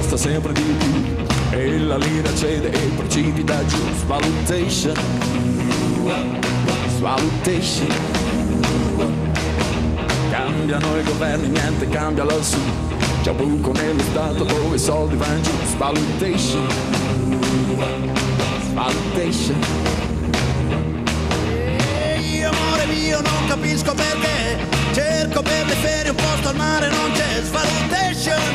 costa sempre di più e la lira cede e precipita giù. Svalutation, svalutation. Cambiano i governi, niente cambia lassù. C'è un buco nello stato dove i soldi vanno giù. Svalutation, svalutation. Io amore mio non capisco perché cerco per le ferie un posto al mare, non c'è. Svalutation,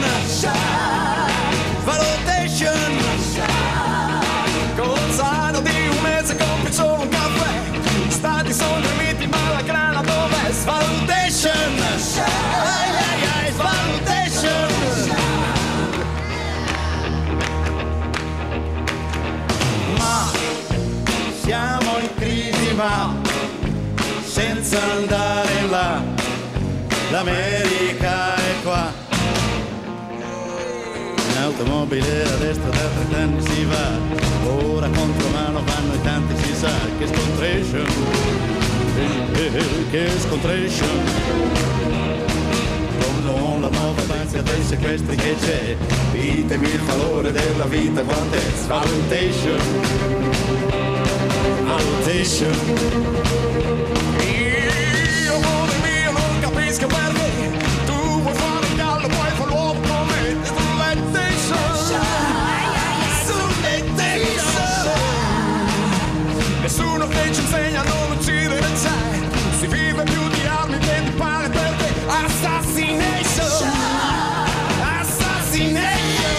svalutation. Con lo zaino di un mese compri solo un caffè. Stati sono dormiti ma la grana dov'è? Svalutation, Ai ai ai, svalutation. Ma siamo in crisi, ma senza andare là, l'America è qua. In automobile a destra da 30 anni si va, ora contro mano vanno i tanti, si sa che scontration, che scontration. Con la nuova panza dei sequestri che c'è, ditemi il valore della vita quant'è. Svalutation, svalutation. io amore mio non capisco perché tu vuoi fare il gallo poi fa l'uomo con me. Svalutation, svalutation. Nessuno che ci insegna a non uccidere c'è. Si vive più di armi che di pane perché assassination, assassination.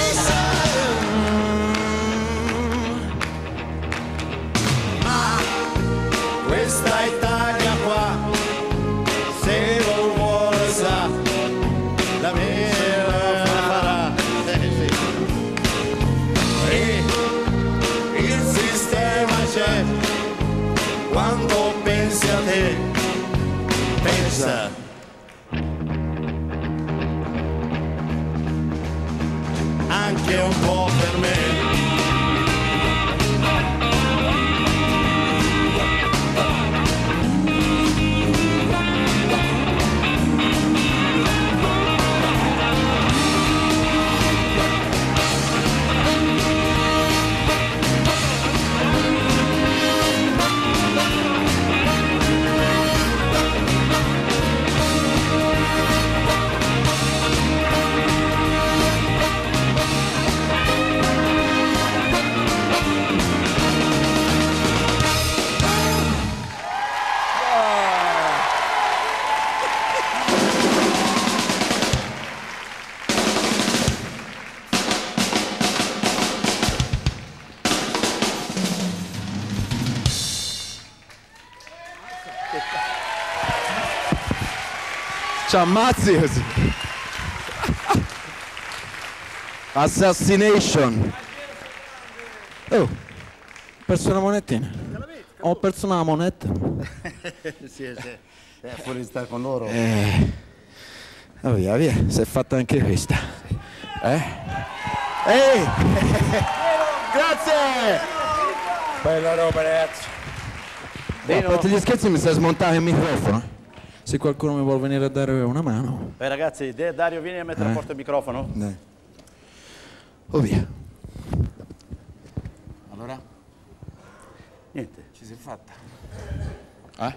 Ma questa Italia qua, se lo vuole sa, la mela farà. E il sistema c'è, quando pensi a te, pensa. Anche un po' per me. Ci ammazzi così. Assassination. Oh, ho perso una monetina. Ho perso una moneta. Sì, fuori di stare con loro. Oh, via, via, si è fatta anche questa. Ehi! Grazie! Bella roba, ragazzi. A parte gli scherzi mi stai smontando il microfono. Se qualcuno mi vuole venire a dare una mano. Ragazzi, Dario, vieni a mettere a posto il microfono. Dai. Oh, via. Allora? Niente. Ci si è fatta. È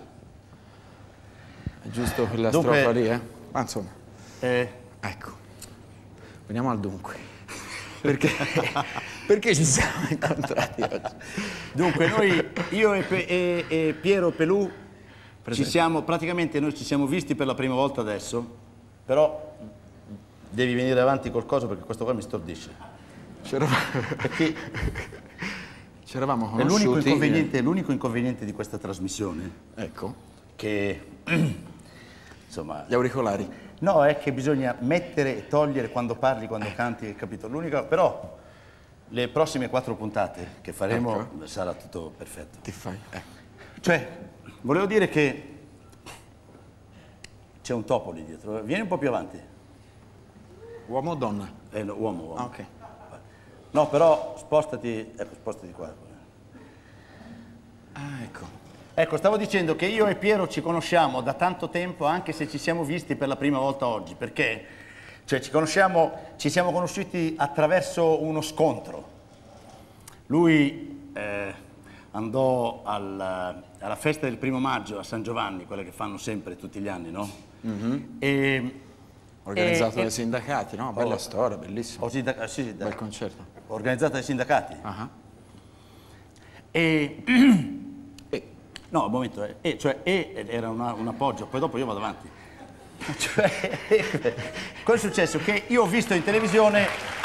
giusto quella Dunque, strofa lì, Ma insomma. Ecco. Veniamo al dunque. Perché ci siamo incontrati oggi? Dunque, io e Piero Pelù praticamente noi ci siamo visti per la prima volta adesso, però devi venire avanti col coso perché questo qua mi stordisce. C'eravamo È conosciuti. l'unico inconveniente di questa trasmissione. Ecco. Che, insomma... Gli auricolari. No, è che bisogna mettere e togliere quando parli, quando canti, capito? L'unica... Però le prossime 4 puntate che faremo sarà tutto perfetto. Ti fai. Cioè, volevo dire che c'è un topo lì dietro. Vieni un po' più avanti. Uomo o donna? No, uomo. Ah, ok. No, però spostati qua. Ah, ecco. Ecco, stavo dicendo che io e Piero ci conosciamo da tanto tempo, anche se ci siamo visti per la prima volta oggi, perché Cioè ci siamo conosciuti attraverso uno scontro. Lui andò alla festa del 1° maggio a San Giovanni, quella che fanno sempre tutti gli anni, no? Organizzato dai sindacati, no? Bella storia, bellissimo. Sì, bel concerto. Organizzato dai sindacati. No, un momento, era un appoggio, poi dopo io vado avanti. Cioè, cosa è successo? Che io ho visto in televisione...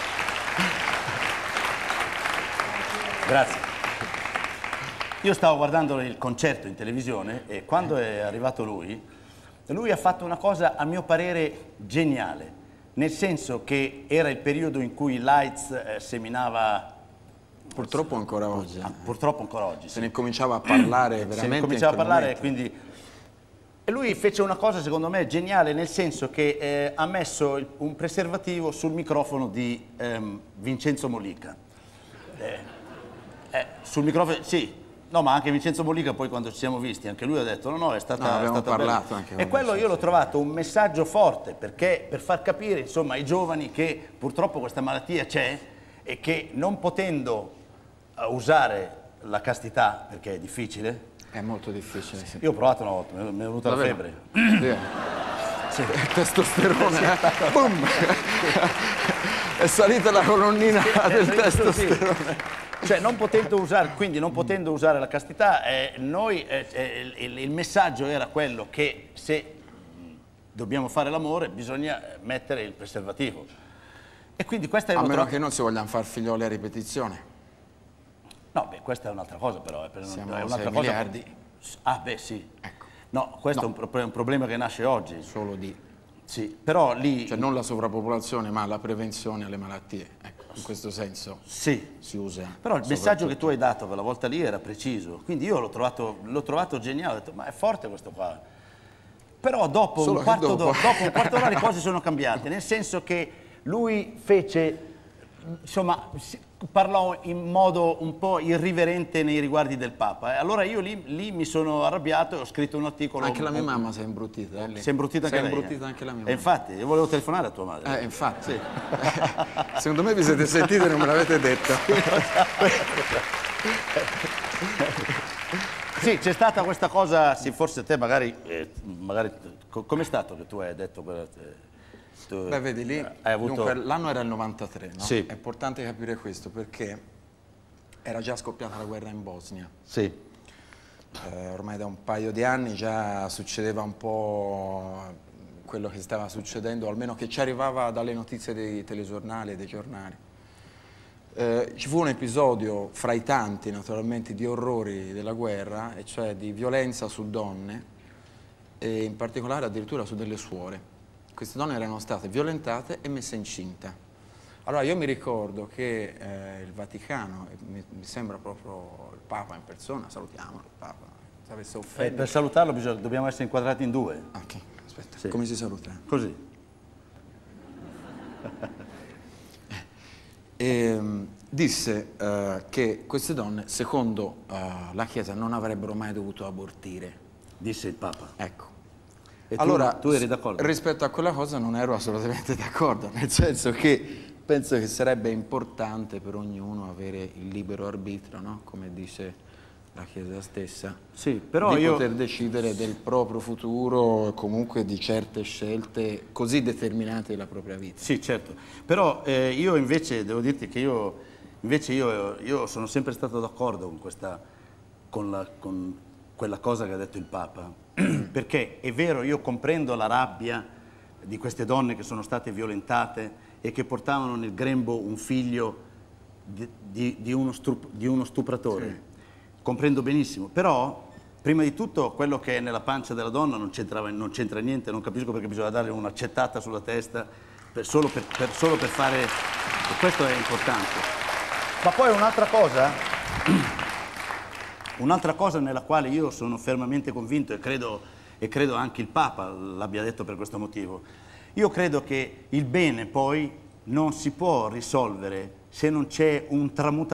Grazie. Io stavo guardando il concerto in televisione e quando è arrivato lui ha fatto una cosa a mio parere geniale, nel senso che era il periodo in cui l'AIDS seminava... Purtroppo ancora oggi. Purtroppo ancora oggi. Se ne cominciava a parlare veramente. Se ne cominciava a parlare, quindi... E lui fece una cosa secondo me geniale, nel senso che ha messo un preservativo sul microfono di Vincenzo Mollica. Sul microfono, sì. No, ma anche Vincenzo Mollica poi quando ci siamo visti, anche lui ha detto no, è stata... No, abbiamo parlato bella. Anche e quello io l'ho trovato un messaggio forte, perché per far capire insomma ai giovani che purtroppo questa malattia c'è e che non potendo usare la castità, perché è difficile... È molto difficile, sì. Io ho provato una volta, mi è venuta la febbre. Sì. Testosterone, boom! È salita la colonnina del testosterone. Cioè, non potendo usare la castità, il messaggio era quello che se dobbiamo fare l'amore bisogna mettere il preservativo. E quindi questa è a meno che non si vogliano fare figlioli a ripetizione. No, beh, questa è un'altra cosa però. Siamo è 6 miliardi. Ah, beh, sì. Ecco. No, questo è un problema che nasce oggi. Solo di... Sì, però lì... Cioè non la sovrappopolazione, ma la prevenzione alle malattie. Ecco, in questo senso sì. Si usa. Però il messaggio che tu hai dato quella volta lì era preciso. Quindi io l'ho trovato geniale. Ho detto, ma è forte questo qua. Però dopo un quarto d'ora le cose sono cambiate. Nel senso che lui fece... Insomma, parlò in modo un po' irriverente nei riguardi del Papa. Allora io lì mi sono arrabbiato e ho scritto un articolo... Anche la mia mamma si è imbruttita. Si è imbruttita anche lei? Si è imbruttita anche la mia mamma. E infatti, io volevo telefonare a tua madre. Infatti. Sì. Secondo me vi siete sentiti e non me l'avete detto. Sì, c'è stata questa cosa, sì, forse te magari com'è stato che tu hai detto... Beh, vedi lì, l'anno era il 93, no? Sì. È importante capire questo perché era già scoppiata la guerra in Bosnia. Sì. Ormai da un paio di anni già succedeva un po' quello che stava succedendo, almeno che ci arrivava dalle notizie dei telegiornali e dei giornali. Ci fu un episodio fra i tanti, naturalmente, di orrori della guerra, e cioè di violenza su donne, e in particolare addirittura su delle suore. Queste donne erano state violentate e messe incinta. Allora io mi ricordo che il Vaticano, mi sembra proprio il Papa in persona, salutiamo il Papa, se avesse offeso. Per salutarlo dobbiamo essere inquadrati in due. Ok, aspetta, sì. Come si saluta? Così. Disse che queste donne, secondo la Chiesa, non avrebbero mai dovuto abortire. Disse il Papa. Ecco. E allora, tu eri d'accordo? Rispetto a quella cosa non ero assolutamente d'accordo, nel senso che penso che sarebbe importante per ognuno avere il libero arbitrio, no? Come dice la Chiesa stessa, sì, però di poter decidere del proprio futuro e comunque di certe scelte così determinate della propria vita. Sì, certo. Però io invece devo dirti che io sono sempre stato d'accordo con quella cosa che ha detto il Papa. Perché è vero, io comprendo la rabbia di queste donne che sono state violentate e che portavano nel grembo un figlio di uno stupratore. Sì. Comprendo benissimo, però prima di tutto quello che è nella pancia della donna non c'entra niente, non capisco perché bisogna darle un'accettata sulla testa solo per fare... E questo è importante. Ma poi un'altra cosa nella quale io sono fermamente convinto e credo anche il Papa l'abbia detto per questo motivo, io credo che il bene poi non si può risolvere se non c'è un tramutamento